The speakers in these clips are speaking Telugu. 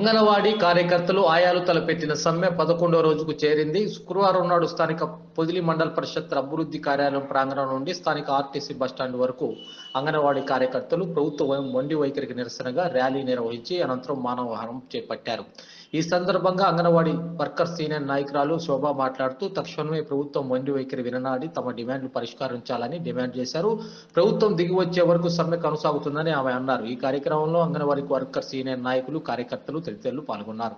అంగన్వాడీ కార్యకర్తలు ఆయాలు తలపెట్టిన సమ్మె 11వ రోజుకు చేరింది. శుక్రవారం నాడు స్థానిక పొదిలి మండల పరిషత్ అభివృద్ధి కార్యాలయం ప్రాంగణం నుండి స్థానిక ఆర్టీసీ బస్టాండ్ వరకు అంగన్వాడీ కార్యకర్తలు ప్రభుత్వ మొండి వైఖరికి నిరసనగా ర్యాలీ నిర్వహించి అనంతరం మానవహారం చేపట్టారు. ఈ సందర్భంగా అంగన్వాడీ వర్కర్స్ సీనియర్ నాయకురాలు శోభ మాట్లాడుతూ తక్షణమే ప్రభుత్వం మొండి వైఖరి విననాడి తమ డిమాండ్లు పరిష్కరించాలని డిమాండ్ చేశారు. ప్రభుత్వం దిగి వచ్చే వరకు సమ్మె కొనసాగుతుందని ఆమె అన్నారు. ఈ కార్యక్రమంలో అంగన్వాడీ వర్కర్స్ సీనియర్ నాయకులు, కార్యకర్తలు తదితరులు పాల్గొన్నారు.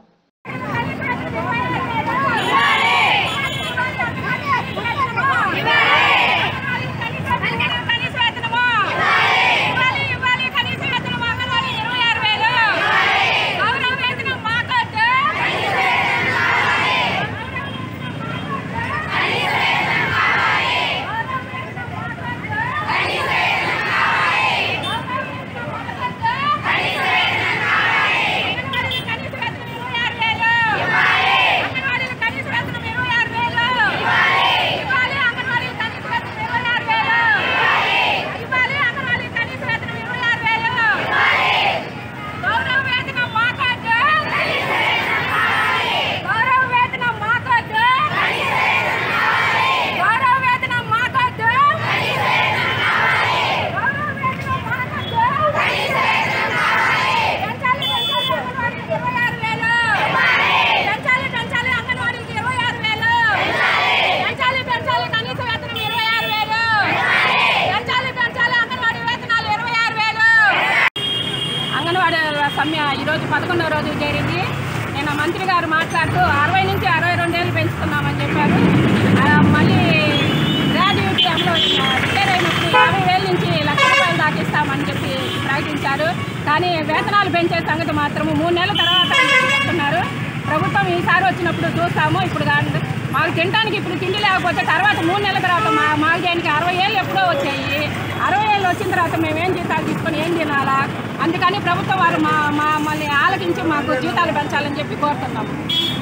సమ్మె ఈరోజు 11వ రోజు చేరింది. నేను మంత్రి గారు మాట్లాడుతూ 60 నుంచి 62 ఏళ్ళు పెంచుతున్నామని చెప్పారు. మళ్ళీ గ్రాడ్యుయేట్ అమలు రిటైర్ అయినప్పుడు 50,000 నుంచి ₹1,00,000 దాకా ఇస్తామని చెప్పి ప్రకటించారు. కానీ వేతనాలు పెంచే సంగతి మాత్రము 3 నెలల తర్వాత చెప్తున్నారు. ప్రభుత్వం ఈసారి వచ్చినప్పుడు చూస్తాము. ఇప్పుడు మాకు తినడానికి ఇప్పుడు తిండి లేకపోతే తర్వాత 3 నెలల తర్వాత మాకు దేనికి 60 ఏళ్ళు ఎప్పుడో వచ్చాయి. 60 ఏళ్ళు వచ్చిన తర్వాత మేమేం జీతాలు తీసుకొని ఏం తినాలా? అందుకని ప్రభుత్వం వారు మమ్మల్ని ఆలకించి మాకు జీతాలు పెంచాలని చెప్పి కోరుతున్నాము.